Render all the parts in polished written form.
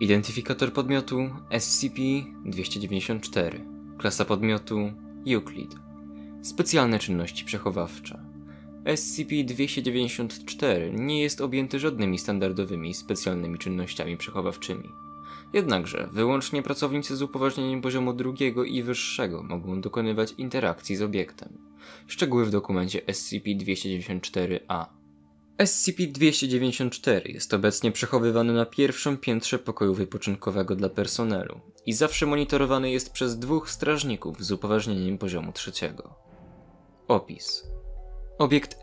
Identyfikator podmiotu SCP-294. Klasa podmiotu Euclid. Specjalne czynności przechowawcze. SCP-294 nie jest objęty żadnymi standardowymi specjalnymi czynnościami przechowawczymi. Jednakże wyłącznie pracownicy z upoważnieniem poziomu drugiego i wyższego mogą dokonywać interakcji z obiektem. Szczegóły w dokumencie SCP-294-A. SCP-294 jest obecnie przechowywany na pierwszym piętrze pokoju wypoczynkowego dla personelu i zawsze monitorowany jest przez 2 strażników z upoważnieniem poziomu trzeciego. Opis. Obiekt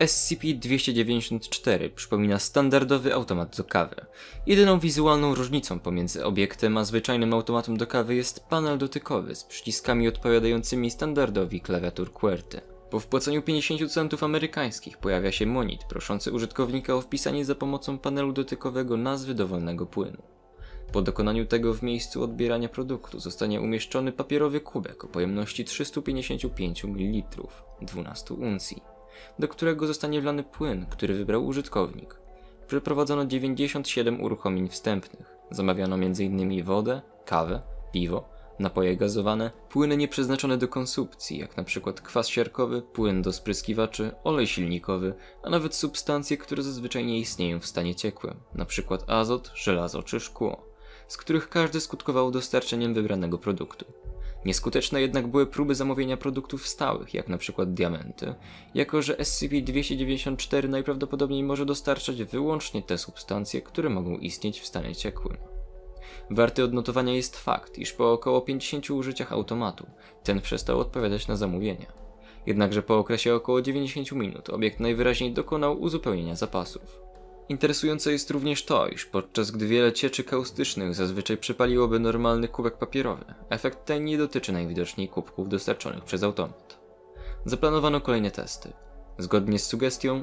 SCP-294 przypomina standardowy automat do kawy. Jedyną wizualną różnicą pomiędzy obiektem a zwyczajnym automatem do kawy jest panel dotykowy z przyciskami odpowiadającymi standardowi klawiatur QWERTY. Po wpłaceniu 50 centów amerykańskich pojawia się monit proszący użytkownika o wpisanie za pomocą panelu dotykowego nazwy dowolnego płynu. Po dokonaniu tego w miejscu odbierania produktu zostanie umieszczony papierowy kubek o pojemności 355 ml 12 uncji, do którego zostanie wlany płyn, który wybrał użytkownik. Przeprowadzono 97 uruchomień wstępnych. Zamawiano m.in. wodę, kawę, piwo, napoje gazowane, płyny nieprzeznaczone do konsumpcji, jak np. kwas siarkowy, płyn do spryskiwaczy, olej silnikowy, a nawet substancje, które zazwyczaj nie istnieją w stanie ciekłym, np. azot, żelazo czy szkło, z których każdy skutkował dostarczeniem wybranego produktu. Nieskuteczne jednak były próby zamówienia produktów stałych, jak np. diamenty, jako że SCP-294 najprawdopodobniej może dostarczać wyłącznie te substancje, które mogą istnieć w stanie ciekłym. Warty odnotowania jest fakt, iż po około 50 użyciach automatu ten przestał odpowiadać na zamówienia. Jednakże po okresie około 90 minut obiekt najwyraźniej dokonał uzupełnienia zapasów. Interesujące jest również to, iż podczas gdy wiele cieczy kaustycznych zazwyczaj przepaliłoby normalny kubek papierowy, efekt ten nie dotyczy najwidoczniej kubków dostarczonych przez automat. Zaplanowano kolejne testy. Zgodnie z sugestią,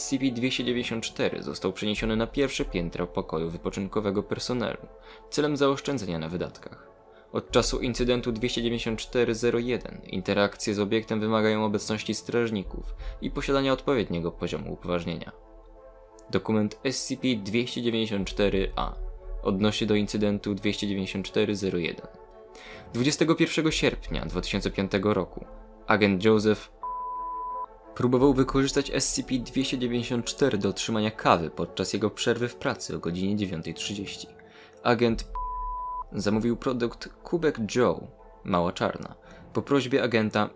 SCP-294 został przeniesiony na pierwsze piętro pokoju wypoczynkowego personelu, celem zaoszczędzenia na wydatkach. Od czasu incydentu 294-01 interakcje z obiektem wymagają obecności strażników i posiadania odpowiedniego poziomu upoważnienia. Dokument SCP-294-A odnosi do incydentu 294-01. 21 sierpnia 2005 roku agent Joseph próbował wykorzystać SCP-294 do otrzymania kawy podczas jego przerwy w pracy o godzinie 9:30. Agent zamówił produkt kubek Joe, mała czarna, po prośbie agenta,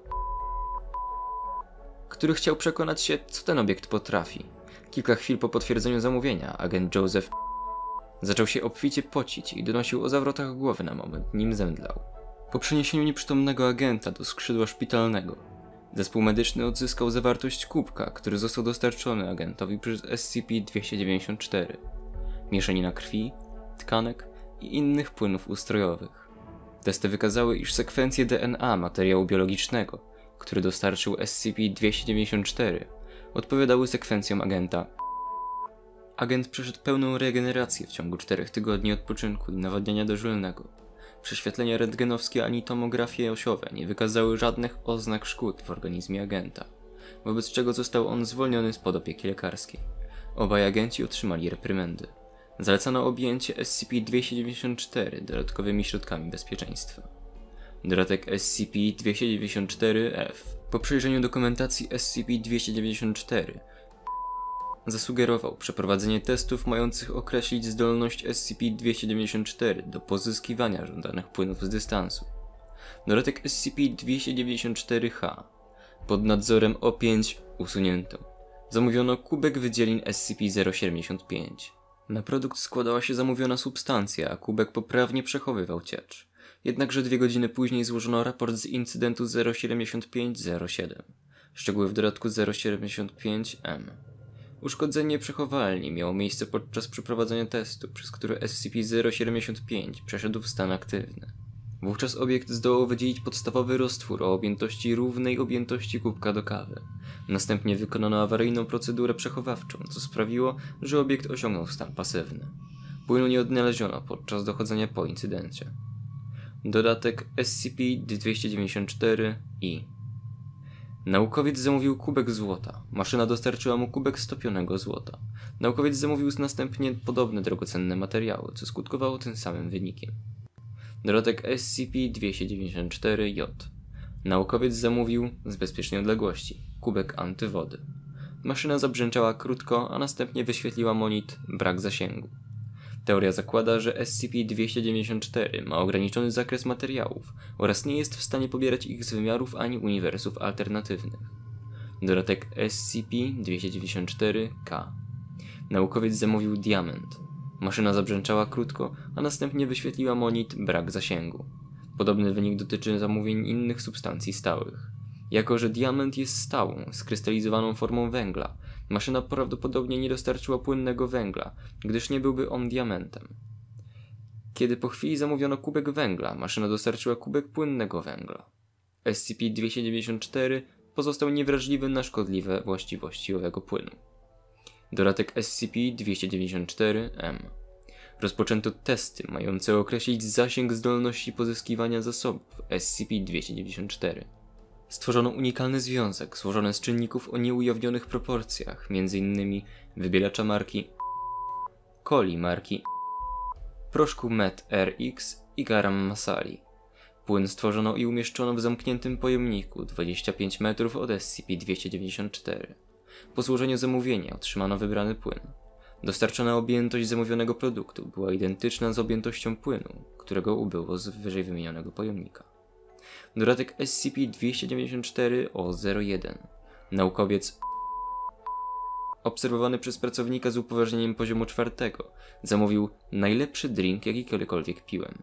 który chciał przekonać się, co ten obiekt potrafi. Kilka chwil po potwierdzeniu zamówienia agent Joseph zaczął się obficie pocić i donosił o zawrotach głowy na moment, nim zemdlał. Po przeniesieniu nieprzytomnego agenta do skrzydła szpitalnego, zespół medyczny odzyskał zawartość kubka, który został dostarczony agentowi przez SCP-294. Mieszanina krwi, tkanek i innych płynów ustrojowych. Testy wykazały, iż sekwencje DNA materiału biologicznego, który dostarczył SCP-294, odpowiadały sekwencjom agenta. Agent przeszedł pełną regenerację w ciągu 4 tygodni odpoczynku i nawadniania dożylnego. Prześwietlenia rentgenowskie ani tomografie osiowe nie wykazały żadnych oznak szkód w organizmie agenta, wobec czego został on zwolniony spod opieki lekarskiej. Obaj agenci otrzymali reprymendy. Zalecano objęcie SCP-294 dodatkowymi środkami bezpieczeństwa. Dodatek SCP-294-F po przejrzeniu dokumentacji SCP-294 zasugerował przeprowadzenie testów mających określić zdolność SCP-294 do pozyskiwania żądanych płynów z dystansu. Dodatek SCP-294-H pod nadzorem O5 usunięto. Zamówiono kubek wydzielin SCP-075. Na produkt składała się zamówiona substancja, a kubek poprawnie przechowywał ciecz. Jednakże 2 godziny później złożono raport z incydentu 075-07. Szczegóły w dodatku 075-M. Uszkodzenie przechowalni miało miejsce podczas przeprowadzenia testu, przez który SCP-075 przeszedł w stan aktywny. Wówczas obiekt zdołał wydzielić podstawowy roztwór o objętości równej objętości kubka do kawy. Następnie wykonano awaryjną procedurę przechowawczą, co sprawiło, że obiekt osiągnął stan pasywny. Płynu nie odnaleziono podczas dochodzenia po incydencie. Dodatek SCP-294-I. Naukowiec zamówił kubek złota. Maszyna dostarczyła mu kubek stopionego złota. Naukowiec zamówił następnie podobne drogocenne materiały, co skutkowało tym samym wynikiem. Dodatek SCP-294-J. Naukowiec zamówił z bezpiecznej odległości kubek antywody. Maszyna zabrzęczała krótko, a następnie wyświetliła monit brak zasięgu. Teoria zakłada, że SCP-294 ma ograniczony zakres materiałów oraz nie jest w stanie pobierać ich z wymiarów ani uniwersów alternatywnych. Dodatek SCP-294-K. Naukowiec zamówił diament. Maszyna zabrzęczała krótko, a następnie wyświetliła monit brak zasięgu. Podobny wynik dotyczy zamówień innych substancji stałych. Jako że diament jest stałą, skrystalizowaną formą węgla, maszyna prawdopodobnie nie dostarczyła płynnego węgla, gdyż nie byłby on diamentem. Kiedy po chwili zamówiono kubek węgla, maszyna dostarczyła kubek płynnego węgla. SCP-294 pozostał niewrażliwy na szkodliwe właściwości owego płynu. Dodatek SCP-294-M. Rozpoczęto testy mające określić zasięg zdolności pozyskiwania zasobów SCP-294. Stworzono unikalny związek złożony z czynników o nieujawnionych proporcjach, m.in. wybielacza marki coli marki proszku MET-RX i garam masali. Płyn stworzono i umieszczono w zamkniętym pojemniku 25 metrów od SCP-294. Po złożeniu zamówienia otrzymano wybrany płyn. Dostarczona objętość zamówionego produktu była identyczna z objętością płynu, którego ubyło z wyżej wymienionego pojemnika. Dodatek SCP-294-O01. Naukowiec obserwowany przez pracownika z upoważnieniem poziomu 4 zamówił najlepszy drink, jaki kiedykolwiek piłem.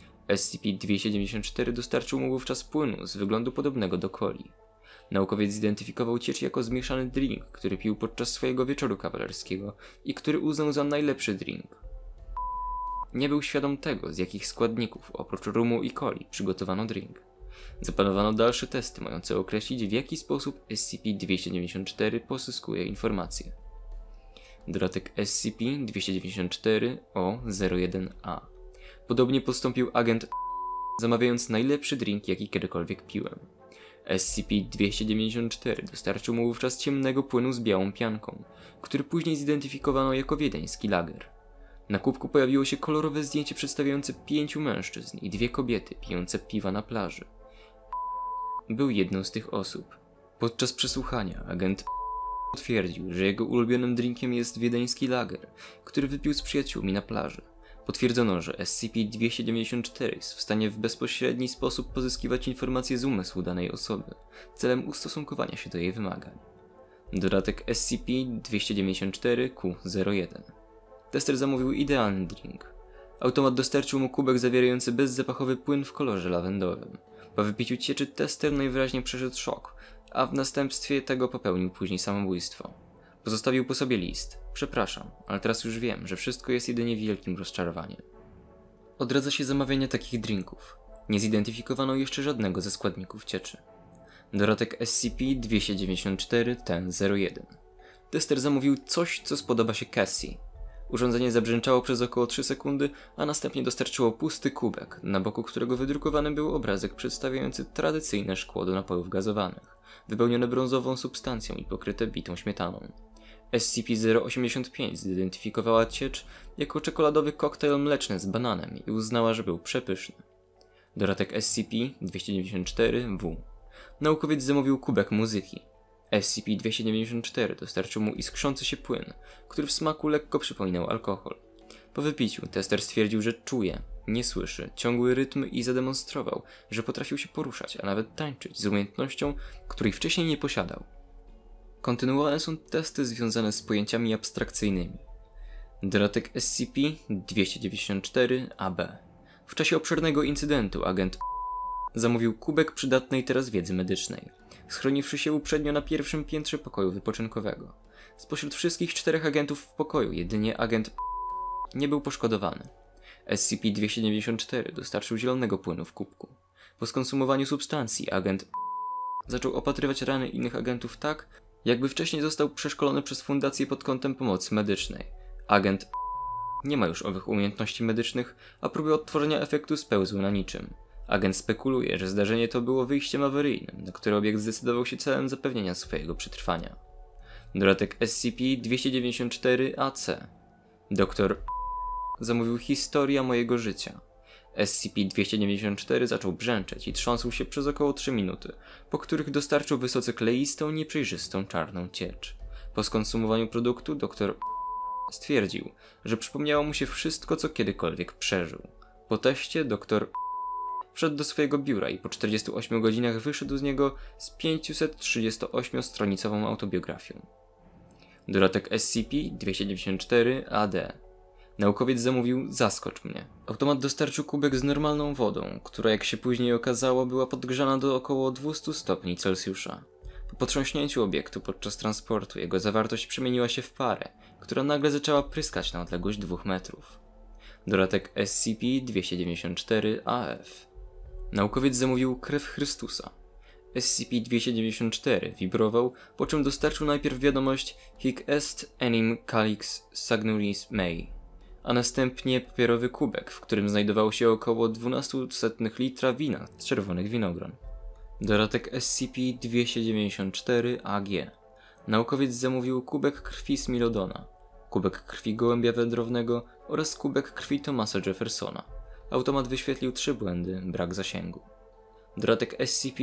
SCP-294 dostarczył mu wówczas płynu z wyglądu podobnego do coli. Naukowiec zidentyfikował ciecz jako zmieszany drink, który pił podczas swojego wieczoru kawalerskiego i który uznał za najlepszy drink. Nie był świadom tego, z jakich składników, oprócz rumu i coli, przygotowano drink. Zaplanowano dalsze testy mające określić, w jaki sposób SCP-294 pozyskuje informacje. Dodatek SCP-294-O01-A. Podobnie postąpił agent zamawiając najlepszy drink, jaki kiedykolwiek piłem. SCP-294 dostarczył mu wówczas ciemnego płynu z białą pianką, który później zidentyfikowano jako wiedeński lager. Na kubku pojawiło się kolorowe zdjęcie przedstawiające 5 mężczyzn i 2 kobiety pijące piwa na plaży. Był jedną z tych osób. Podczas przesłuchania agent potwierdził, że jego ulubionym drinkiem jest wiedeński lager, który wypił z przyjaciółmi na plaży. Potwierdzono, że SCP-294 jest w stanie w bezpośredni sposób pozyskiwać informacje z umysłu danej osoby, celem ustosunkowania się do jej wymagań. Dodatek SCP-294-Q01. Tester zamówił idealny drink. Automat dostarczył mu kubek zawierający bezzapachowy płyn w kolorze lawendowym. Po wypiciu cieczy tester najwyraźniej przeszedł szok, a w następstwie tego popełnił później samobójstwo. Pozostawił po sobie list. Przepraszam, ale teraz już wiem, że wszystko jest jedynie wielkim rozczarowaniem. Odradza się zamawiania takich drinków. Nie zidentyfikowano jeszcze żadnego ze składników cieczy. Dodatek SCP-294-10-01. Tester zamówił coś, co spodoba się Cassie. Urządzenie zabrzęczało przez około 3 sekundy, a następnie dostarczyło pusty kubek, na boku którego wydrukowany był obrazek przedstawiający tradycyjne szkło do napojów gazowanych, wypełnione brązową substancją i pokryte bitą śmietaną. SCP-085 zidentyfikowała ciecz jako czekoladowy koktajl mleczny z bananem i uznała, że był przepyszny. Dodatek SCP-294-W. Naukowiec zamówił kubek muzyki. SCP-294 dostarczył mu iskrzący się płyn, który w smaku lekko przypominał alkohol. Po wypiciu tester stwierdził, że czuje, nie słyszy, ciągły rytm i zademonstrował, że potrafił się poruszać, a nawet tańczyć z umiejętnością, której wcześniej nie posiadał. Kontynuowane są testy związane z pojęciami abstrakcyjnymi. Dodatek SCP-294-AB. W czasie obszernego incydentu agent zamówił kubek przydatnej teraz wiedzy medycznej, schroniwszy się uprzednio na pierwszym piętrze pokoju wypoczynkowego. Spośród wszystkich 4 agentów w pokoju jedynie agent nie był poszkodowany. SCP-294 dostarczył zielonego płynu w kubku. Po skonsumowaniu substancji agent zaczął opatrywać rany innych agentów tak, jakby wcześniej został przeszkolony przez Fundację pod kątem pomocy medycznej. Agent nie ma już owych umiejętności medycznych, a próby odtworzenia efektu spełzły na niczym. Agent spekuluje, że zdarzenie to było wyjściem awaryjnym, na które obiekt zdecydował się celem zapewnienia swojego przetrwania. Dodatek SCP-294-AC. Doktor zamówił historia mojego życia. SCP-294 zaczął brzęczeć i trząsł się przez około 3 minuty, po których dostarczył wysoce kleistą, nieprzejrzystą czarną ciecz. Po skonsumowaniu produktu doktor stwierdził, że przypomniało mu się wszystko, co kiedykolwiek przeżył. Po teście doktor wszedł do swojego biura i po 48 godzinach wyszedł z niego z 538-stronicową autobiografią. Dodatek SCP-294-AD. Naukowiec zamówił Zaskocz mnie. Automat dostarczył kubek z normalną wodą, która jak się później okazało była podgrzana do około 200 stopni Celsjusza. Po potrząśnięciu obiektu podczas transportu jego zawartość przemieniła się w parę, która nagle zaczęła pryskać na odległość 2 metrów. Dodatek SCP-294-AF. Naukowiec zamówił krew Chrystusa. SCP-294 wibrował, po czym dostarczył najpierw wiadomość Hic est enim calix sagnuris mei, a następnie papierowy kubek, w którym znajdowało się około 0,12 litra wina z czerwonych winogron. Dodatek SCP-294-AG. Naukowiec zamówił kubek krwi Smilodona, kubek krwi gołębia wędrownego oraz kubek krwi Thomasa Jeffersona. Automat wyświetlił 3 błędy, brak zasięgu. Dodatek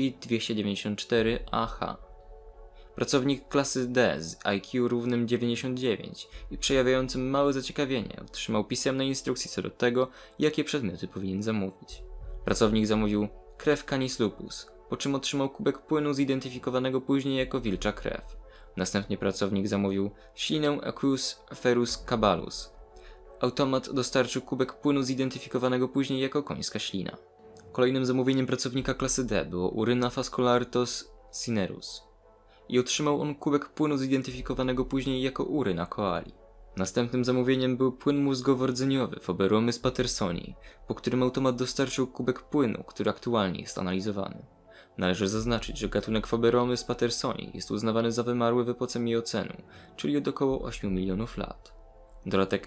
SCP-294-AH. Pracownik klasy D z IQ równym 99 i przejawiającym małe zaciekawienie otrzymał pisemne instrukcje co do tego, jakie przedmioty powinien zamówić. Pracownik zamówił krew Canis lupus, po czym otrzymał kubek płynu zidentyfikowanego później jako wilcza krew. Następnie pracownik zamówił ślinę Aqueous ferus cabalus. Automat dostarczył kubek płynu zidentyfikowanego później jako końska ślina. Kolejnym zamówieniem pracownika klasy D było uryna Phascolarctos cinerus i otrzymał on kubek płynu zidentyfikowanego później jako uryna koali. Następnym zamówieniem był płyn mózgowo-rdzeniowy Phoberomys pattersonii, po którym automat dostarczył kubek płynu, który aktualnie jest analizowany. Należy zaznaczyć, że gatunek Phoberomys pattersonii jest uznawany za wymarły w epoce miocenu, czyli od około 8 milionów lat. Dodatek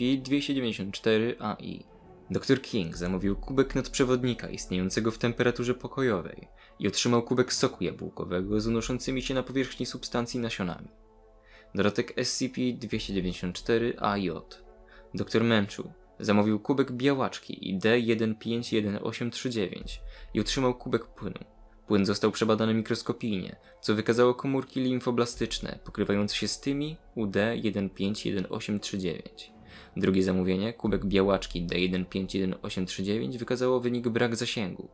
SCP-294-AI. Dr King zamówił kubek nadprzewodnika istniejącego w temperaturze pokojowej i otrzymał kubek soku jabłkowego z unoszącymi się na powierzchni substancji nasionami. Dodatek SCP-294-AJ. Dr Menchu zamówił kubek białaczki ID-151839 i otrzymał kubek płynu. Płyn został przebadany mikroskopijnie, co wykazało komórki limfoblastyczne pokrywające się z tymi UD-151839. Drugie zamówienie, kubek białaczki D-151839 wykazało wynik brak zasięgu.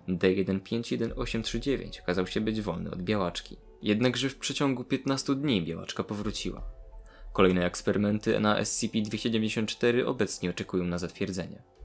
D-151839 okazał się być wolny od białaczki. Jednakże w przeciągu 15 dni białaczka powróciła. Kolejne eksperymenty na SCP-294 obecnie oczekują na zatwierdzenie.